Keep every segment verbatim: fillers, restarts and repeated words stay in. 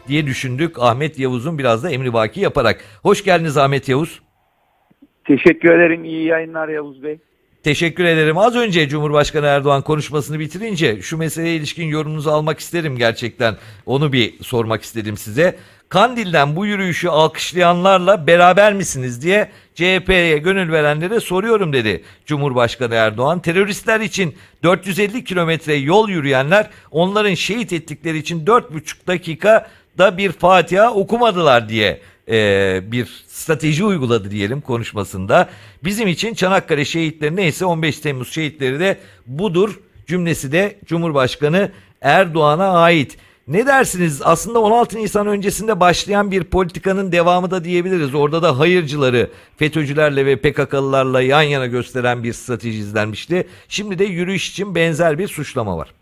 diye düşündük. Ahmet Yavuz'un biraz da emrivaki yaparak. Hoş geldiniz Ahmet Yavuz. Teşekkür ederim. İyi yayınlar Yavuz Bey. Teşekkür ederim. Az önce Cumhurbaşkanı Erdoğan konuşmasını bitirince şu meseleye ilişkin yorumunuzu almak isterim gerçekten. Onu bir sormak istedim size. Kandil'den bu yürüyüşü alkışlayanlarla beraber misiniz diye C H P'ye gönül verenlere soruyorum dedi Cumhurbaşkanı Erdoğan. Teröristler için dört yüz elli kilometre yol yürüyenler onların şehit ettikleri için dört buçuk dakikada bir Fatiha okumadılar diye Ee, bir strateji uyguladı diyelim konuşmasında. Bizim için Çanakkale şehitleri neyse on beş Temmuz şehitleri de budur cümlesi de Cumhurbaşkanı Erdoğan'a ait. Ne dersiniz? Aslında on altı Nisan öncesinde başlayan bir politikanın devamı da diyebiliriz. Orada da hayırcıları FETÖ'cülerle ve P K K'lılarla yan yana gösteren bir strateji izlenmişti. Şimdi de yürüyüş için benzer bir suçlama var.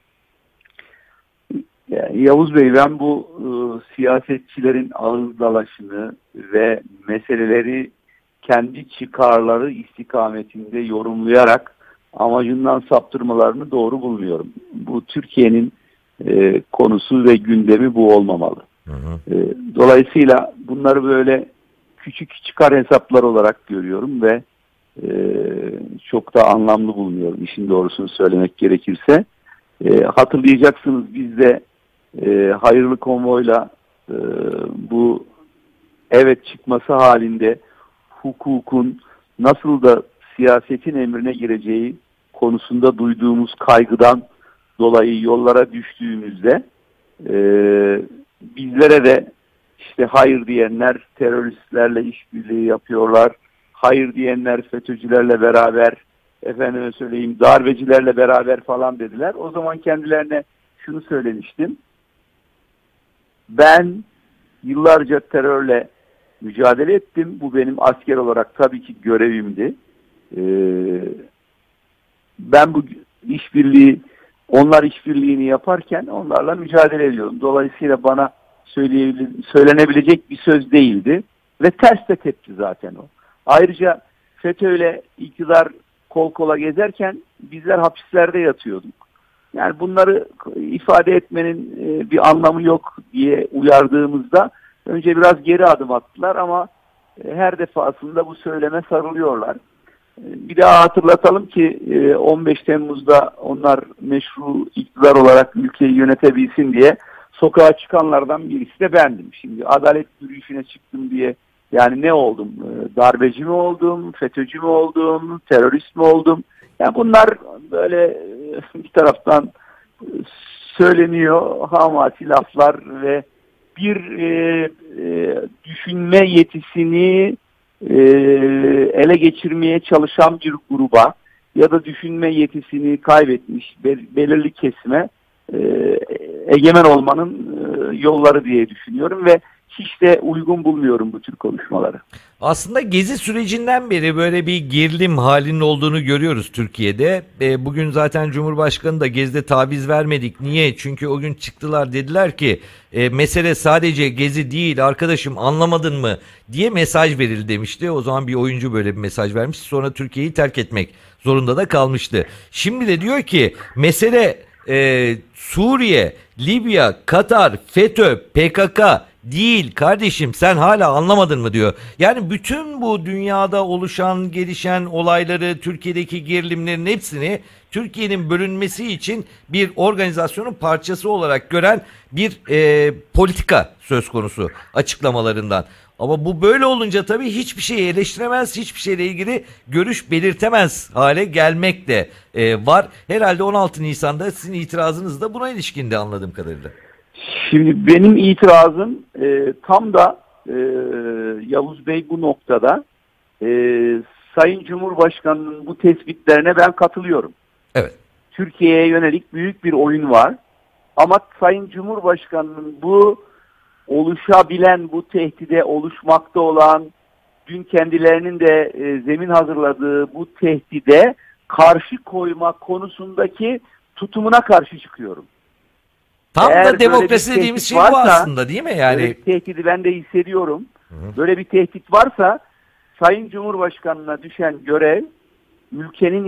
Yavuz Bey, ben bu e, siyasetçilerin ağız dalaşını ve meseleleri kendi çıkarları istikametinde yorumlayarak amacından saptırmalarını doğru bulmuyorum. Bu Türkiye'nin e, konusu ve gündemi bu olmamalı. Hı hı. E, dolayısıyla bunları böyle küçük çıkar hesaplar olarak görüyorum ve e, çok da anlamlı bulmuyorum işin doğrusunu söylemek gerekirse. E, hatırlayacaksınız biz de E, hayırlı konvoyla e, bu evet çıkması halinde hukukun nasıl da siyasetin emrine gireceği konusunda duyduğumuz kaygıdan dolayı yollara düştüğümüzde e, bizlere de işte hayır diyenler teröristlerle işbirliği yapıyorlar, hayır diyenler FETÖ'cülerle beraber, efendime söyleyeyim darbecilerle beraber falan dediler. O zaman kendilerine şunu söylemiştim: ben yıllarca terörle mücadele ettim. Bu benim asker olarak tabii ki görevimdi. Ee, ben bu işbirliği, onlar işbirliğini yaparken onlarla mücadele ediyorum. Dolayısıyla bana söylenebilecek bir söz değildi. Ve ters de tepki zaten o. Ayrıca FETÖ'yle iktidar kol kola gezerken bizler hapislerde yatıyorduk. Yani bunları ifade etmenin bir anlamı yok diye uyardığımızda önce biraz geri adım attılar ama her defasında bu söyleme sarılıyorlar. Bir daha hatırlatalım ki on beş Temmuz'da onlar meşru iktidar olarak ülkeyi yönetebilsin diye sokağa çıkanlardan birisi de bendim. Şimdi adalet yürüyüşüne çıktım diye yani ne oldum? Darbeci mi oldum? FETÖ'cü mü oldum? Terörist mi oldum? Yani bunlar böyle bir taraftan söyleniyor hamasi laflar ve bir e, e, düşünme yetisini e, ele geçirmeye çalışan bir gruba ya da düşünme yetisini kaybetmiş belirli kesime e, egemen olmanın e, yolları diye düşünüyorum ve hiç de uygun bulmuyorum bu tür konuşmaları. Aslında Gezi sürecinden beri böyle bir gerilim halinin olduğunu görüyoruz Türkiye'de. E, bugün zaten Cumhurbaşkanı da Gezi'de taviz vermedik. Niye? Çünkü o gün çıktılar dediler ki e, mesele sadece Gezi değil arkadaşım, anlamadın mı diye mesaj verildi demişti. O zaman bir oyuncu böyle bir mesaj vermiş. Sonra Türkiye'yi terk etmek zorunda da kalmıştı. Şimdi de diyor ki mesele e, Suriye, Libya, Katar, FETÖ, P K K değil kardeşim, sen hala anlamadın mı diyor. Yani bütün bu dünyada oluşan, gelişen olayları, Türkiye'deki gerilimlerin hepsini Türkiye'nin bölünmesi için bir organizasyonun parçası olarak gören bir e, politika söz konusu açıklamalarından. Ama bu böyle olunca tabii hiçbir şeyi eleştiremez, hiçbir şeyle ilgili görüş belirtemez hale gelmek de e, var. Herhalde on altı Nisan'da sizin itirazınız da buna ilişkindi anladığım kadarıyla. Şimdi benim itirazım e, tam da e, Yavuz Bey bu noktada e, Sayın Cumhurbaşkanı'nın bu tespitlerine ben katılıyorum. Evet. Türkiye'ye yönelik büyük bir oyun var. Ama Sayın Cumhurbaşkanı'nın bu oluşabilen, bu tehdide oluşmakta olan, dün kendilerinin de e, zemin hazırladığı bu tehdide karşı koyma konusundaki tutumuna karşı çıkıyorum. Tam Eğer da demokrasi dediğimiz şey varsa, bu aslında değil mi? Yani böyle bir tehdidi ben de hissediyorum. Hı hı. Böyle bir tehdit varsa Sayın Cumhurbaşkanı'na düşen görev ülkenin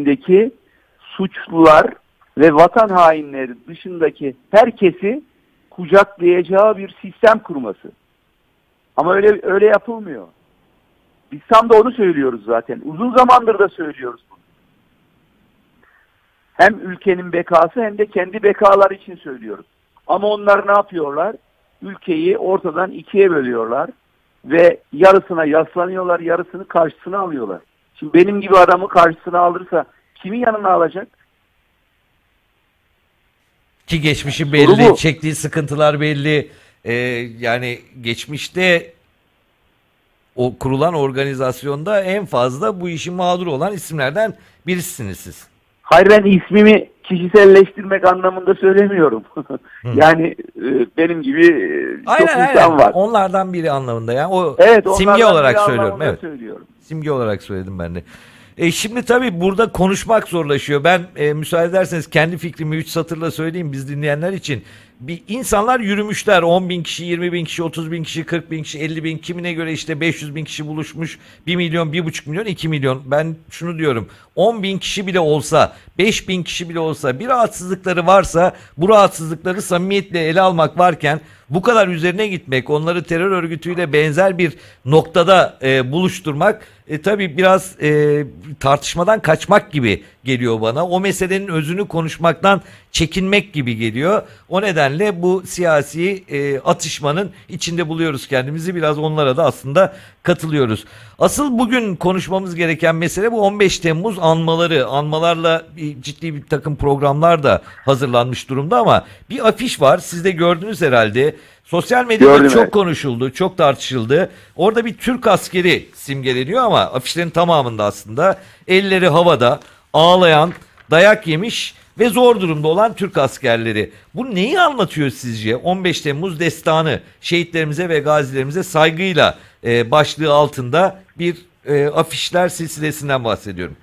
içerisindeki suçlular ve vatan hainleri dışındaki herkesi kucaklayacağı bir sistem kurması. Ama öyle öyle yapılmıyor. Biz tam da onu söylüyoruz zaten. Uzun zamandır da söylüyoruz bunu. Hem ülkenin bekası hem de kendi bekaları için söylüyoruz. Ama onlar ne yapıyorlar? Ülkeyi ortadan ikiye bölüyorlar ve yarısına yaslanıyorlar, yarısını karşısına alıyorlar. Şimdi benim gibi adamı karşısına alırsa kimin yanına alacak? Ki geçmişi belli, çektiği sıkıntılar belli. Ee, yani geçmişte o kurulan organizasyonda en fazla bu işin mağdur olan isimlerden birisiniz siz. Hayır, ben ismimi kişiselleştirmek anlamında söylemiyorum. Yani e, benim gibi e, aynen, çok aynen. insan var. Onlardan biri anlamında yani. O evet, simge olarak söylüyorum. Evet. Söylüyorum. Simge olarak söyledim ben de. E şimdi tabii burada konuşmak zorlaşıyor. Ben e, müsaade ederseniz kendi fikrimi üç satırla söyleyeyim biz dinleyenler için. Bir insanlar yürümüşler. on bin kişi, yirmi bin kişi, otuz bin kişi, kırk bin kişi, elli bin, kimine göre işte beş yüz bin kişi buluşmuş. bir milyon, bir buçuk milyon, iki milyon. Ben şunu diyorum. on bin kişi bile olsa, beş bin kişi bile olsa, bir rahatsızlıkları varsa bu rahatsızlıkları samimiyetle ele almak varken bu kadar üzerine gitmek, onları terör örgütüyle benzer bir noktada e, buluşturmak e, tabii biraz e, tartışmadan kaçmak gibi geliyor bana. O meselenin özünü konuşmaktan çekinmek gibi geliyor. O nedenle bu siyasi e, atışmanın içinde buluyoruz kendimizi. Biraz onlara da aslında katılıyoruz. Asıl bugün konuşmamız gereken mesele bu on beş Temmuz anmaları. Anmalarla bir, ciddi bir takım programlar da hazırlanmış durumda ama bir afiş var. Siz de gördünüz herhalde. Sosyal medyada Gördüm, çok evet. konuşuldu, çok tartışıldı. Orada bir Türk askeri simgeleniyor ama afişlerin tamamında aslında elleri havada, ağlayan, dayak yemiş ve zor durumda olan Türk askerleri. Bu neyi anlatıyor sizce? on beş Temmuz destanı, şehitlerimize ve gazilerimize saygıyla e, başlığı altında bir e, afişler silsilesinden bahsediyorum.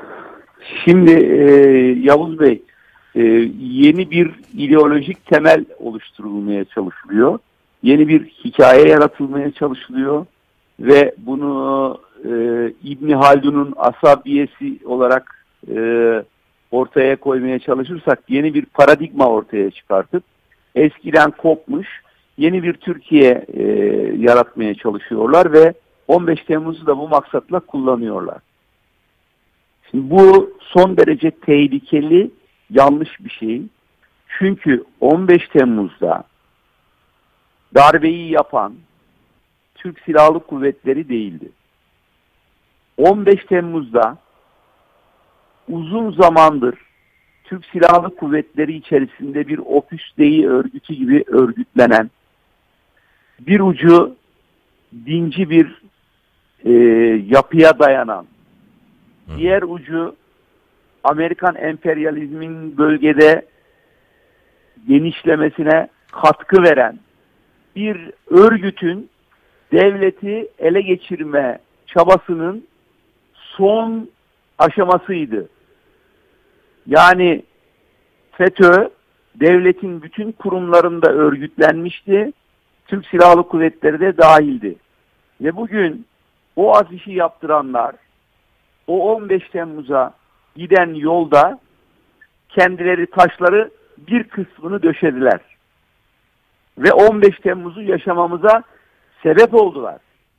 Şimdi e, Yavuz Bey, e, yeni bir ideolojik temel oluşturulmaya çalışılıyor. Yeni bir hikaye yaratılmaya çalışılıyor ve bunu e, İbni Haldun'un asabiyesi olarak e, ortaya koymaya çalışırsak yeni bir paradigma ortaya çıkartıp eskiden kopmuş yeni bir Türkiye e, yaratmaya çalışıyorlar ve on beş Temmuz'u da bu maksatla kullanıyorlar. Şimdi bu son derece tehlikeli, yanlış bir şey. Çünkü on beş Temmuz'da darbeyi yapan Türk Silahlı Kuvvetleri değildi. on beş Temmuz'da uzun zamandır Türk Silahlı Kuvvetleri içerisinde bir Opus Dei örgütü gibi örgütlenen, bir ucu dinci bir e, yapıya dayanan, diğer ucu Amerikan emperyalizmin bölgede genişlemesine katkı veren bir örgütün devleti ele geçirme çabasının son aşamasıydı. Yani FETÖ devletin bütün kurumlarında örgütlenmişti. Türk Silahlı Kuvvetleri de dahildi. Ve bugün o afişi yaptıranlar o on beş Temmuz'a giden yolda kendileri taşları bir kısmını döşediler. Ve on beş Temmuz'u yaşamamıza sebep oldular.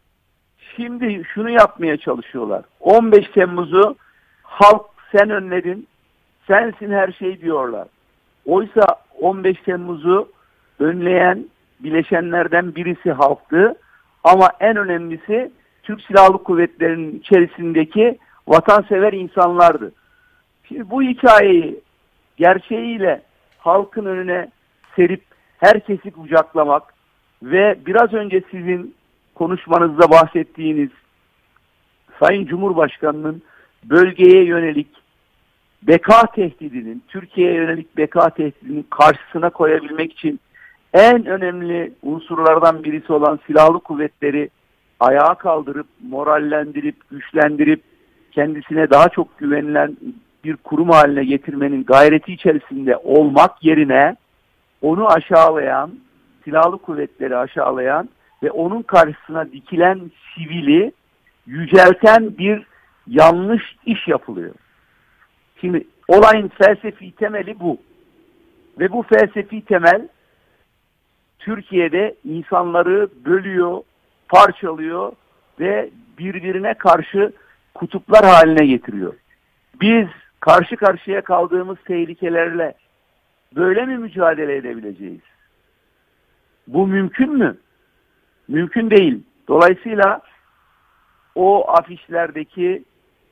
Şimdi şunu yapmaya çalışıyorlar. on beş Temmuz'u halk sen önledin, sensin her şey diyorlar. Oysa on beş Temmuz'u önleyen bileşenlerden birisi halktı. Ama en önemlisi Türk Silahlı Kuvvetleri'nin içerisindeki vatansever insanlardı. Şimdi bu hikayeyi gerçeğiyle halkın önüne serip herkesi kucaklamak ve biraz önce sizin konuşmanızda bahsettiğiniz Sayın Cumhurbaşkanı'nın bölgeye yönelik beka tehdidinin, Türkiye'ye yönelik beka tehdidinin karşısına koyabilmek için en önemli unsurlardan birisi olan silahlı kuvvetleri ayağa kaldırıp, morallendirip, güçlendirip kendisine daha çok güvenilen bir kurum haline getirmenin gayreti içerisinde olmak yerine onu aşağılayan, silahlı kuvvetleri aşağılayan ve onun karşısına dikilen sivili yücelten bir yanlış iş yapılıyor. Şimdi olayın felsefi temeli bu. Ve bu felsefi temel Türkiye'de insanları bölüyor, parçalıyor ve birbirine karşı kutuplar haline getiriyor. Biz karşı karşıya kaldığımız tehlikelerle böyle mi mücadele edebileceğiz? Bu mümkün mü? Mümkün değil. Dolayısıyla o afişlerdeki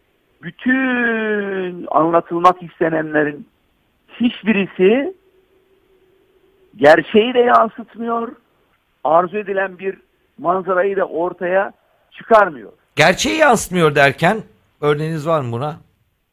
bütün anlatılmak istenenlerin hiçbirisi gerçeği de yansıtmıyor, arzu edilen bir manzarayı da ortaya çıkarmıyor. Gerçeği yansıtmıyor derken örneğiniz var mı buna?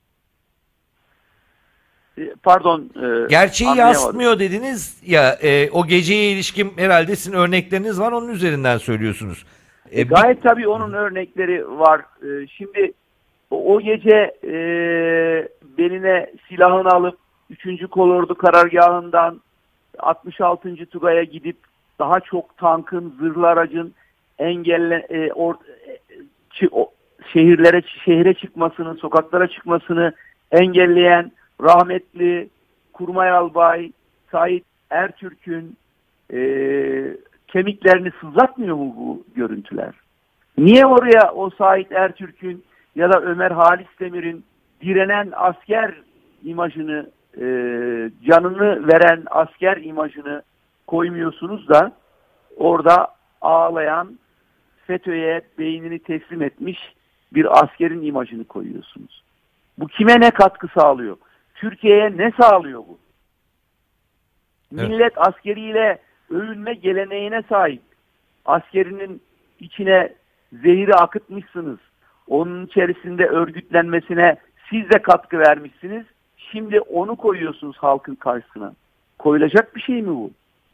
Pardon. E, Gerçeği yansıtmıyor dediniz ya, e, o geceye ilişkin herhalde sizin örnekleriniz var, onun üzerinden söylüyorsunuz. E, gayet bir... tabii onun örnekleri var. E, şimdi o, o gece e, beline silahını alıp üçüncü Kolordu karargahından altmış altıncı Tugay'a gidip daha çok tankın, zırhlı aracın engelle e, or, e, çi, o, şehirlere şehre çıkmasını, sokaklara çıkmasını engelleyen rahmetli Kurmay Albay Sait Ertürk'ün e, kemiklerini sızlatmıyor mu bu görüntüler? Niye oraya o Sait Ertürk'ün ya da Ömer Halis Demir'in direnen asker imajını, e, canını veren asker imajını koymuyorsunuz da orada ağlayan, FETÖ'ye beynini teslim etmiş bir askerin imajını koyuyorsunuz? Bu kime ne katkı sağlıyor? Türkiye'ye ne sağlıyor bu? Evet. Millet askeriyle övünme geleneğine sahip. Askerinin içine zehiri akıtmışsınız. Onun içerisinde örgütlenmesine siz de katkı vermişsiniz. Şimdi onu koyuyorsunuz halkın karşısına. Koyulacak bir şey mi bu?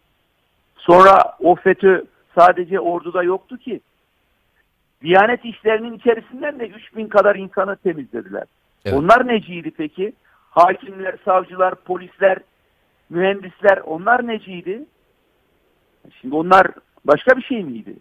Sonra o FETÖ sadece orduda yoktu ki. Diyanet işlerinin içerisinden de üç bin kadar insanı temizlediler. Evet. Onlar neciydi peki? Hakimler, savcılar, polisler, mühendisler, onlar neciydi? Şimdi onlar başka bir şey miydi?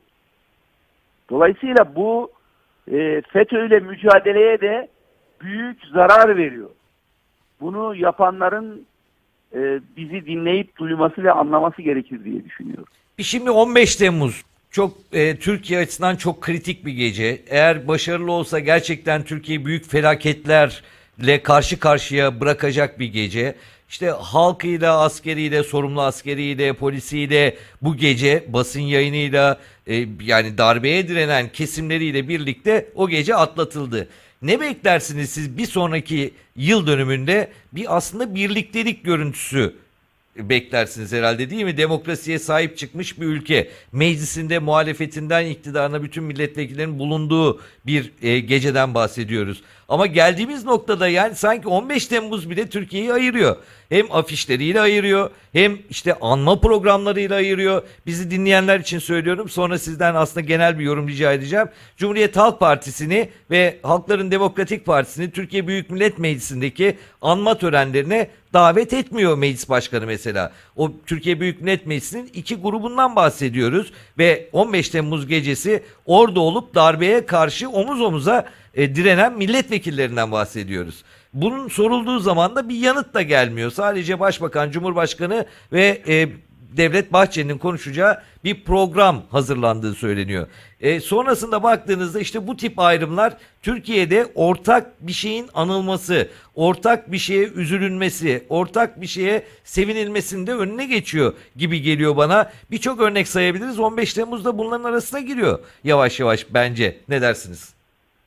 Dolayısıyla bu e, FETÖ ile mücadeleye de büyük zarar veriyor. Bunu yapanların e, bizi dinleyip duyması ve anlaması gerekir diye düşünüyorum. Şimdi on beş Temmuz çok e, Türkiye açısından çok kritik bir gece. Eğer başarılı olsa gerçekten Türkiye büyük felaketlerle karşı karşıya bırakacak bir gece. İşte halkıyla, askeriyle, sorumlu askeriyle, polisiyle, bu gece basın yayınıyla, e, yani darbeye direnen kesimleriyle birlikte o gece atlatıldı. Ne beklersiniz siz bir sonraki yıl dönümünde? Bir aslında birliktelik görüntüsü beklersiniz herhalde, değil mi? Demokrasiye sahip çıkmış bir ülke. Meclisinde muhalefetinden iktidarına bütün milletvekillerinin bulunduğu bir e, geceden bahsediyoruz. Ama geldiğimiz noktada yani sanki on beş Temmuz bile Türkiye'yi ayırıyor. Hem afişleriyle ayırıyor, hem işte anma programlarıyla ayırıyor. Bizi dinleyenler için söylüyorum. Sonra sizden aslında genel bir yorum rica edeceğim. Cumhuriyet Halk Partisi'ni ve Halkların Demokratik Partisi'ni Türkiye Büyük Millet Meclisi'ndeki anma törenlerine davet etmiyor meclis başkanı mesela. O Türkiye Büyük Millet Meclisi'nin iki grubundan bahsediyoruz ve on beş Temmuz gecesi orada olup darbeye karşı omuz omuza e, direnen milletvekillerinden bahsediyoruz. Bunun sorulduğu zaman da bir yanıt da gelmiyor. Sadece Başbakan, Cumhurbaşkanı ve e, Devlet Bahçeli'nin konuşacağı bir program hazırlandığı söyleniyor. E, sonrasında baktığınızda işte bu tip ayrımlar Türkiye'de ortak bir şeyin anılması, ortak bir şeye üzülünmesi, ortak bir şeye sevinilmesinde önüne geçiyor gibi geliyor bana. Birçok örnek sayabiliriz. on beş Temmuz'da bunların arasına giriyor yavaş yavaş bence. Ne dersiniz?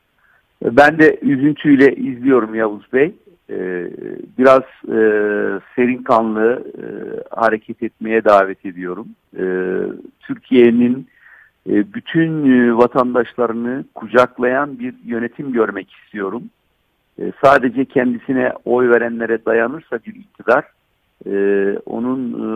Ben de üzüntüyle izliyorum Yavuz Bey. Ee, biraz e, serin kanlı e, hareket etmeye davet ediyorum. Ee, Türkiye'nin e, bütün e, vatandaşlarını kucaklayan bir yönetim görmek istiyorum. E, sadece kendisine oy verenlere dayanırsa bir iktidar, e, onun e,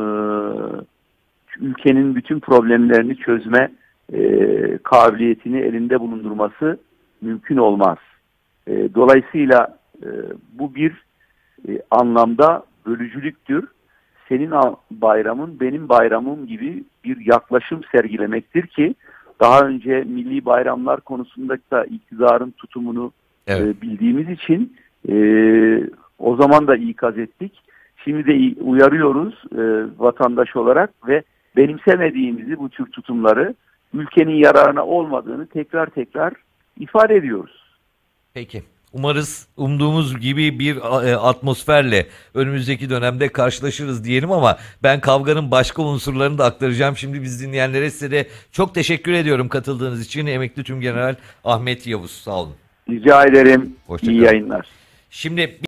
ülkenin bütün problemlerini çözme e, kabiliyetini elinde bulundurması mümkün olmaz. E, dolayısıyla e, bu bir e, anlamda bölücülüktür. Senin bayramın benim bayramım gibi bir yaklaşım sergilemektir ki daha önce milli bayramlar konusunda da iktidarın tutumunu evet. e, bildiğimiz için e, o zaman da ikaz ettik. Şimdi de uyarıyoruz e, vatandaş olarak ve benimsemediğimizi, bu tür tutumları ülkenin yararına olmadığını tekrar tekrar ifade ediyoruz. Peki. Umarız umduğumuz gibi bir e, atmosferle önümüzdeki dönemde karşılaşırız diyelim ama ben kavganın başka unsurlarını da aktaracağım. Şimdi biz dinleyenlere, size de çok teşekkür ediyorum katıldığınız için. Emekli Tümgeneral Ahmet Yavuz, sağ olun. Rica ederim. Hoşça İyi kalın. yayınlar. Şimdi